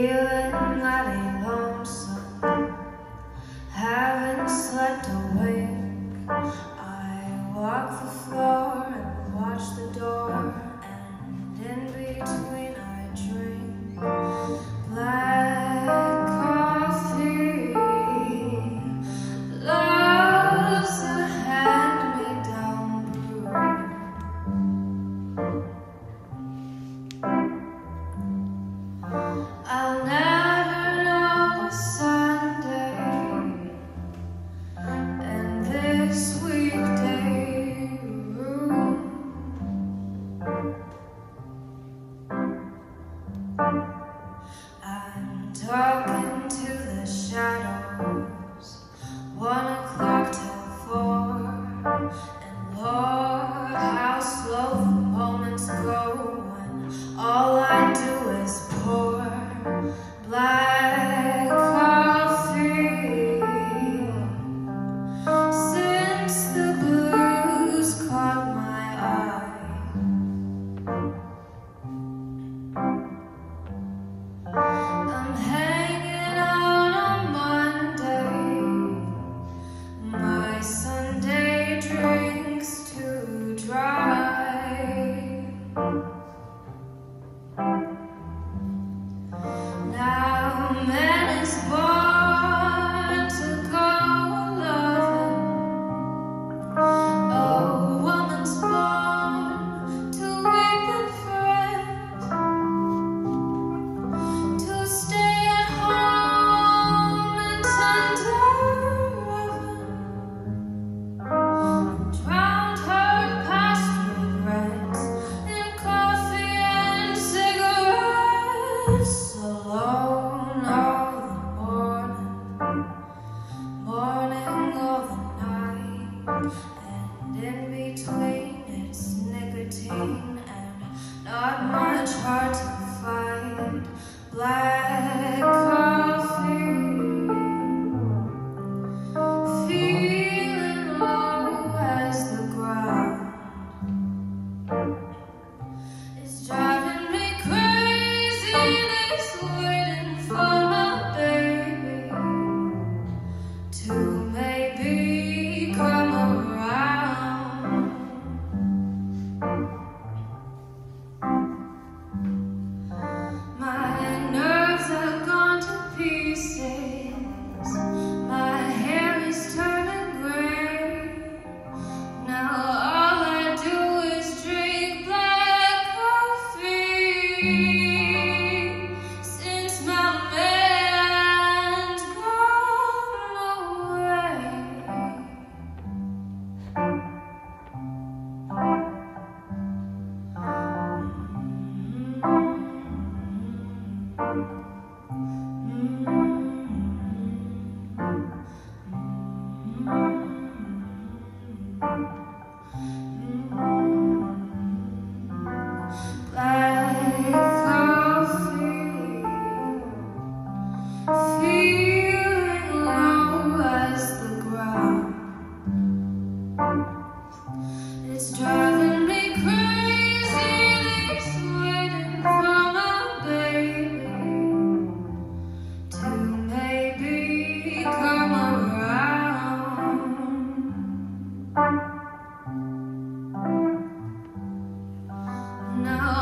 feeling mighty lonesome, haven't slept a wink. I walk the floor and watch the door, and in between I drink black coffee. Love's a hand-me-down brew. I'll never know a Sunday in this weekday room. I'm talking to the shadows, 1 o'clock till 4, and Lord, how slow the moments go when all I do is pour black coffee. Since the blues caught my eye, I'm hanging out on Monday, my Sunday drinks too dry. Now man is born to go loving, a woman's born to weep and fret, to stay at home and tender loving, drowned her past regrets in coffee and cigarettes, alone all the morning all the night, and in between it's nicotine and not much hard to find. Black coffee, feeling low as the ground. It's driving me crazy, this waiting for my baby to maybe come around. My nerves are gone to pieces, my hair is turning gray. Now all I do is drink black coffee, since my man's gone away. Black coffee, feeling low as the ground. It's driving me crazy, this waiting for my baby to maybe come around. Now